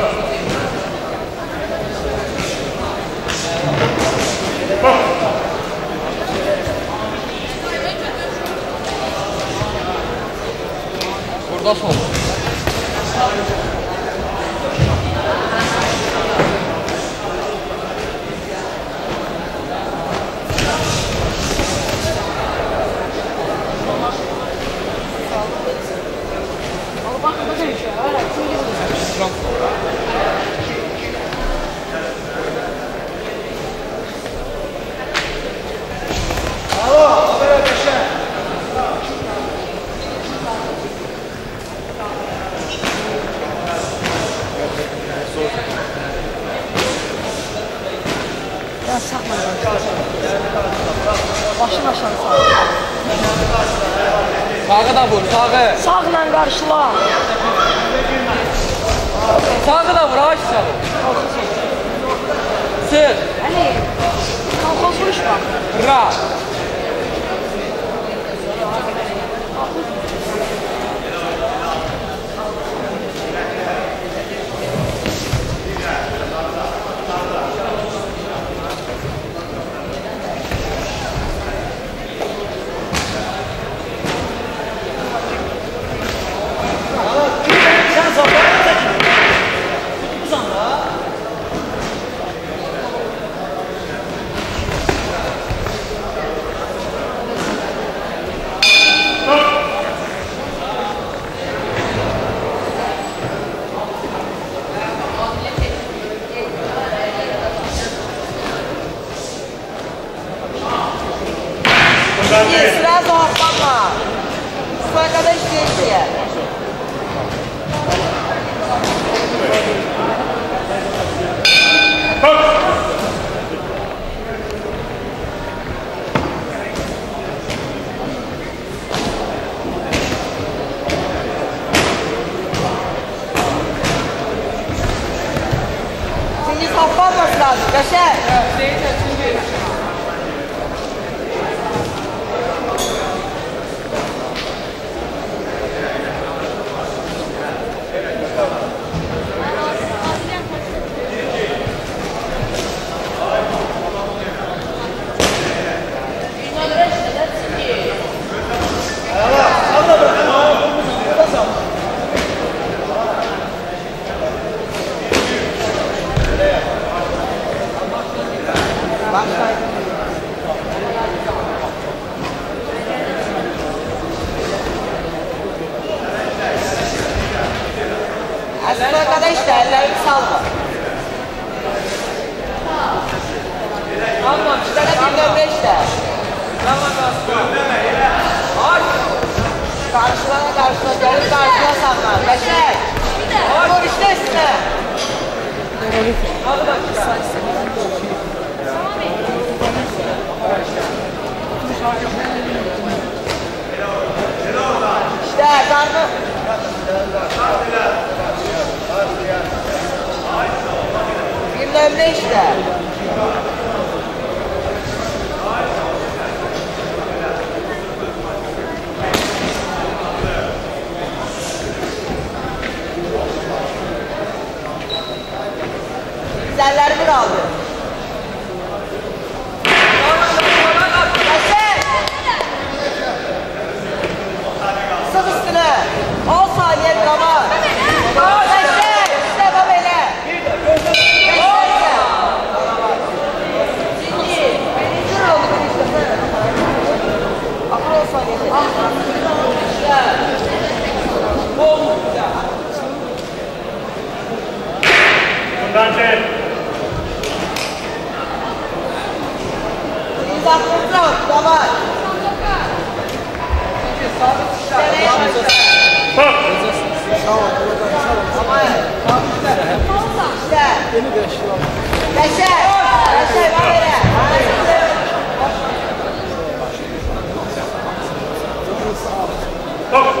Burada sol. Başın aşağı sağ. Sağı da vur, sağı. Sağla karşıla. Sağı da vur, ağaç sağı. Sır. Ali, kalkoz vuruşma. Ra. Сразу автомат. Сколько дощечки? Şimdi saplanması lazım. Kaşar. Aslında arkadaşlar ellerini salma. Tamam, Bir tane bir döbre işte. Karşılana gelip karşıla sanma. Kaşar. Vur işte üstüne. hadi bak. İşte karnı. Bir döbre işte. Güzeller bir aldı. Kaşar. Sık üstüne. 10 saniye drama. Kaşar. İşte bu böyle. Birinci oldu bir işte. Akıl 10 saniye. İşte. Bence. Biz aklımızda drama. Bak. Ama işte. Kaşar. Kaşar bu böyle. Bak.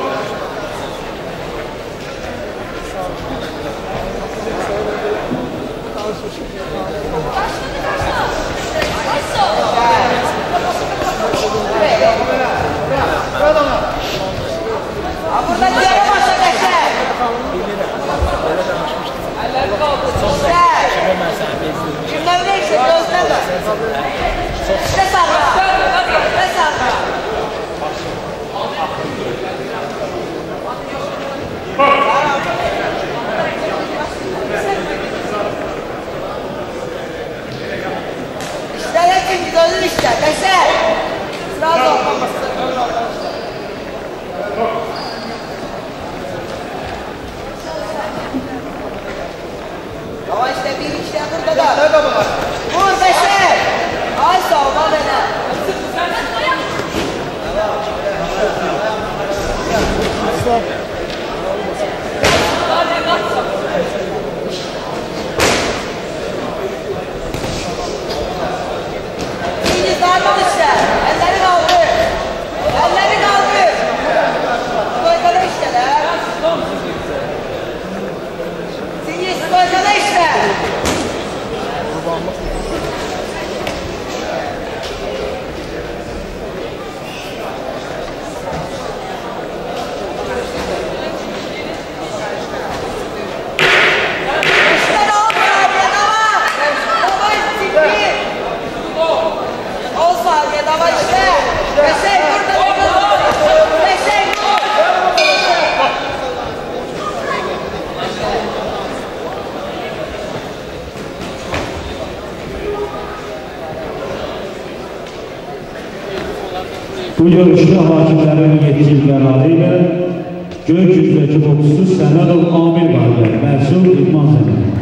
Burada diğer başa kaşar. İşte sağla. İşte sağla. İşler hepsi güzel işler. Beşer. Sırada olmaması. Ama işte bir işte burada da. Vur Beşer. Ay sağ ol bana. İyice zardan işte. Elleri kaldı. Elleri kaldı. Stoykada işteler. Sizi stoykada işte. Bu görüşdə hakimlərin yetki qərarı ilə Göygüzdəki boksçu Səmədov Amir vardır, Məsul İdman Zəmini.